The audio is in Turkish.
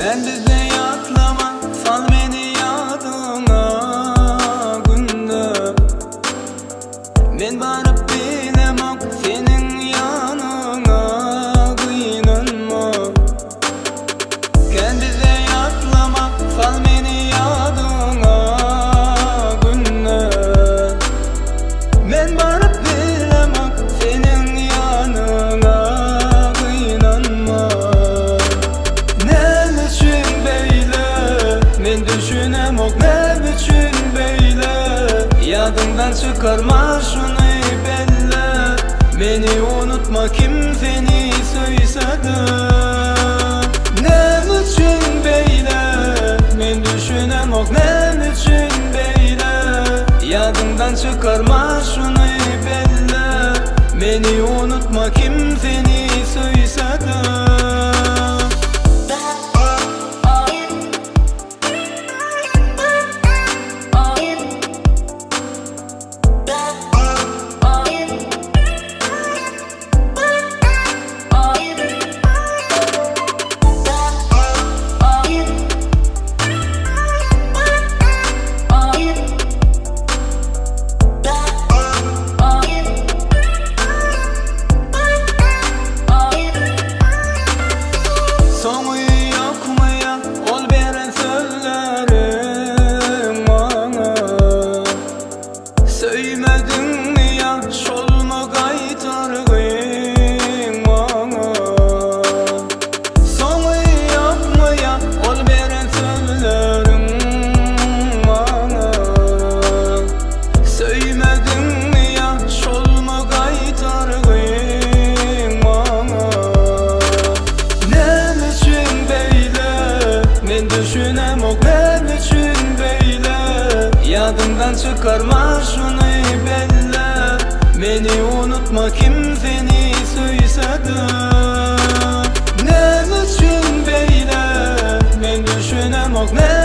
Endi yatlama sal meni yadına günde. Men barıp bilemok senin yanına kıynanma. Kendide yatlama sal meni yadına günde. Men barıp bilemok senin yanına kıynanma. Ne üçün beyle men düşünemok, ne üçün beyle yadından çıkarma şunu belle. Beni unutma kim seni söyse de. Ne üçün beyle men düşünemok, ne üçün beyle yadından çıkarma şunu belle. Beni unutma kim seni söyse de. Söylemedin mi ya şolma kaytargın bana? Sonu yapma ya ol veren sözlerin bana. Söylemedin mi ya şolma kaytargın bana? Ne üçün beyle men düşünemok, ne üçün beyle yadımdan çıkarma şunu belle. Beni unutma kim seni söyse de. Ne üçün beyle men düşünemok, ne